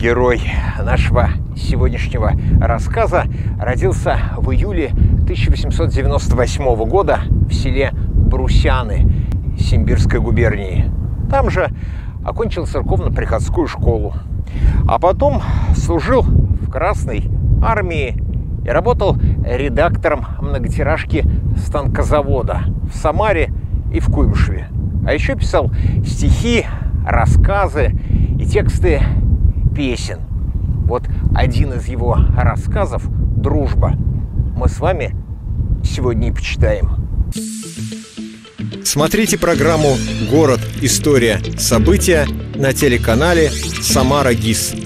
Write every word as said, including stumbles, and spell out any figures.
Герой нашего сегодняшнего рассказа родился в июле тысяча восемьсот девяносто восьмого года в селе Брусяны Симбирской губернии. Там же окончил церковно-приходскую школу, а потом служил в Красной армии и работал редактором многотиражки станкозавода в Самаре и в Куйбышеве. А еще писал стихи, рассказы и тексты песен. Вот один из его рассказов «Дружба» мы с вами сегодня и почитаем. Смотрите программу «Город. История. События» на телеканале «Самара ГИС».